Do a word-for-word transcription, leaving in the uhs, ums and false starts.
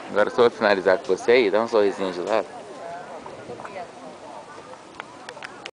Agora só vou finalizar com você aí, dá um sorrisinho de lado.